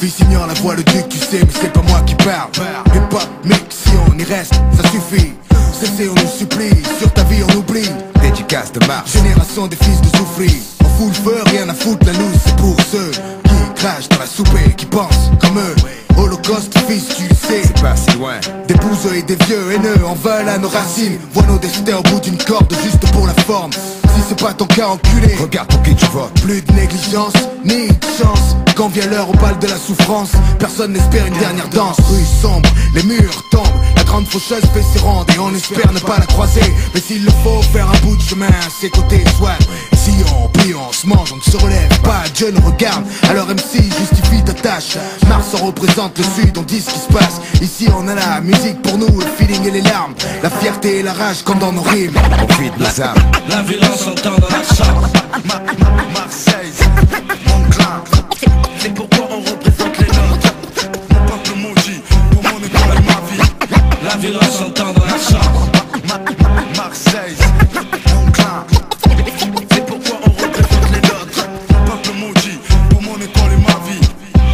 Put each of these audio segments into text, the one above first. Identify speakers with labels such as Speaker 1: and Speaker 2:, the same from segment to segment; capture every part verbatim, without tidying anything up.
Speaker 1: Fils ignore la voix, le duc, tu sais, mais c'est pas moi qui parle. Hip hop, mix, si on y reste, ça suffit. Cessez, on nous supplie, sur ta vie on oublie. Dédicace de Mars, génération des fils de souffrir. On fout le feu, rien à foutre, la loose c'est pour ceux qui crachent dans la soupe et qui pensent comme eux. Holocauste, fils, tu le sais, c'est pas si loin. Des bouseux et des vieux haineux en veulent à nos racines. Vois nos destins au bout d'une corde juste pour la forme. Si c'est pas ton cas, enculé, regarde pour qui tu votes. Plus de négligence, ni de chance. Quand vient l'heure au bal de la souffrance, personne n'espère une dernière danse. Rue sombre, les murs tombent, la grande faucheuse fait ses rondes et on espère ne pas la croiser. Mais s'il le faut, faire un bout de chemin à ses côtés, soit. Si on plie, on se mange, on ne se relève pas, Dieu nous regarde. Alors M C justifie ta tâche. Mars on représente le sud, on dit ce qui se passe. Ici on a la musique pour nous, le feeling et les larmes. La fierté et la rage comme dans nos rimes. On vide nos âmes.
Speaker 2: La violence entend dans la chambre.
Speaker 3: Marseille, mon clan. C'est pourquoi on représente les nôtres. Mon peuple maudit, pour mon école et ma vie.
Speaker 2: La violence entend dans la chambre.
Speaker 3: Marseille, mon clan. C'est pourquoi on représente les nôtres. Mon peuple maudit, pour mon école et ma vie.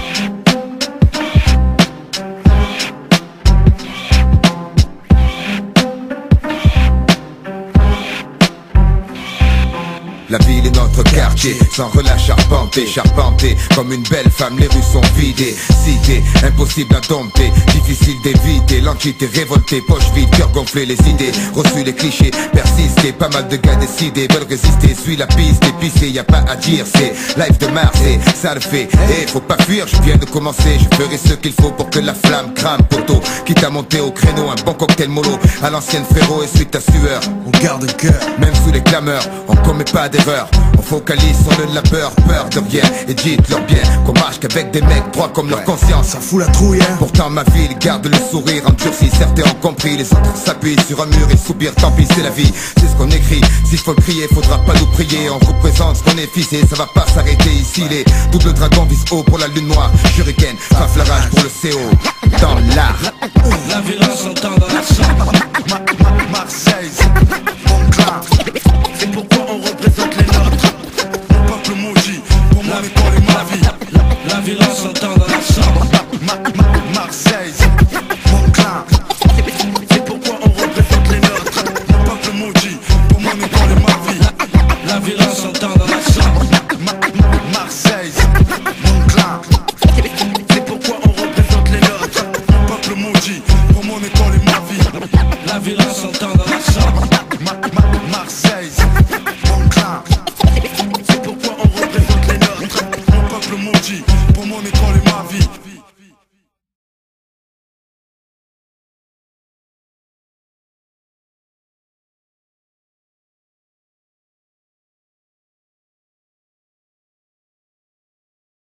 Speaker 4: La ville est notre quartier, sans relâche charpenté, charpenté. Comme une belle femme, les rues sont vidées. Cité, impossible à dompter, difficile d'éviter. L'entité révoltée, poche vide, cœur gonflé, les idées reçues, les clichés, persister. Pas mal de gars décidés, veulent résister. Suis la piste, épicée, y a pas à dire. C'est live de Mars et ça le fait. Eh, faut pas fuir, je viens de commencer. Je ferai ce qu'il faut pour que la flamme crame, poteau. Quitte à monter au créneau, un bon cocktail mollo. À l'ancienne frérot, essuie ta sueur.
Speaker 1: On garde le cœur,
Speaker 4: même sous les clameurs, on commet pas d'erreur. On focalise sur le labeur, peur de rien. Et dites-leur bien qu'on marche qu'avec des mecs droits comme leur conscience.
Speaker 1: ça fout la trouille hein.
Speaker 4: Pourtant ma ville garde le sourire endurci. Certains ont compris, les autres s'appuient sur un mur et soupirent. Tant pis c'est la vie, c'est ce qu'on écrit. S'il faut le crier, faudra pas nous prier. On représente ce qu'on est fissé, ça va pas s'arrêter ici. Les doubles dragons visent haut pour la lune noire. Shuriken, faf la rage pour le C O. Dans l'art.
Speaker 2: La violence entend dans la chambre.
Speaker 3: Marseille, mon clan.